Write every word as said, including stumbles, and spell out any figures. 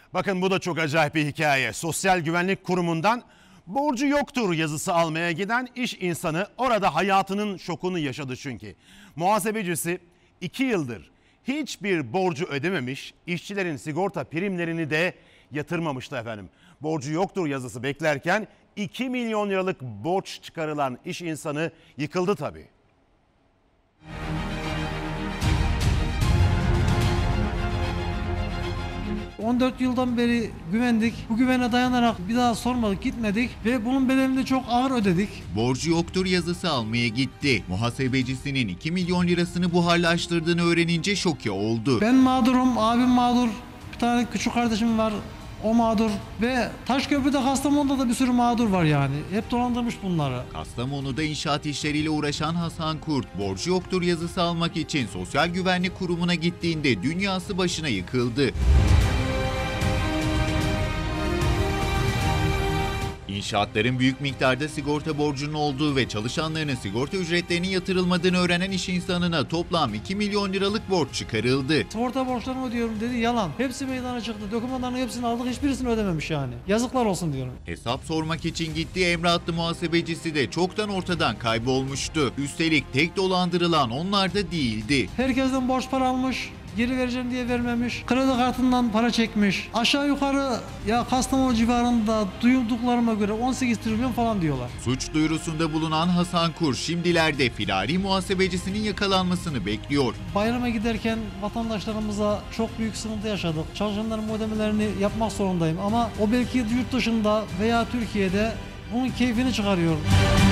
Bakın bu da çok acayip bir hikaye. Sosyal Güvenlik Kurumu'ndan borcu yoktur yazısı almaya giden iş insanı orada hayatının şokunu yaşadı çünkü. Muhasebecisi iki yıldır hiçbir borcu ödememiş, işçilerin sigorta primlerini de yatırmamıştı efendim. Borcu yoktur yazısı beklerken iki milyon liralık borç çıkarılan iş insanı yıkıldı tabii. on dört yıldan beri güvendik. Bu güvene dayanarak bir daha sormadık, gitmedik ve bunun bedelini de çok ağır ödedik. Borcu yoktur yazısı almaya gitti. Muhasebecisinin iki milyon lirasını buharlaştırdığını öğrenince şoke oldu. Ben mağdurum, abim mağdur, bir tane küçük kardeşim var, o mağdur ve Taşköprü'de, Kastamonu'da da bir sürü mağdur var yani. Hep dolandırmış bunları. Kastamonu'da inşaat işleriyle uğraşan Hasan Kurt, borcu yoktur yazısı almak için Sosyal Güvenlik Kurumu'na gittiğinde dünyası başına yıkıldı. İnşaatların büyük miktarda sigorta borcunun olduğu ve çalışanlarının sigorta ücretlerinin yatırılmadığını öğrenen iş insanına toplam iki milyon liralık borç çıkarıldı. Sigorta borçlarımı ödüyorum dedi, yalan. Hepsi meydana çıktı. Dokümanların hepsini aldık, hiçbirisini ödememiş yani. Yazıklar olsun diyorum. Hesap sormak için gittiği Emre adlı muhasebecisi de çoktan ortadan kaybolmuştu. Üstelik tek dolandırılan onlar da değildi. Herkesten borç para almış, geri vereceğim diye vermemiş. Kredi kartından para çekmiş. Aşağı yukarı ya Kastamonu civarında duyduklarıma göre on sekiz trilyon falan diyorlar. Suç duyurusunda bulunan Hasan Kur şimdilerde firari muhasebecisinin yakalanmasını bekliyor. Bayrama giderken vatandaşlarımıza çok büyük sıkıntı yaşadık. Çalışanların ödemelerini yapmak zorundayım ama o belki yurt dışında veya Türkiye'de bunun keyfini çıkarıyor.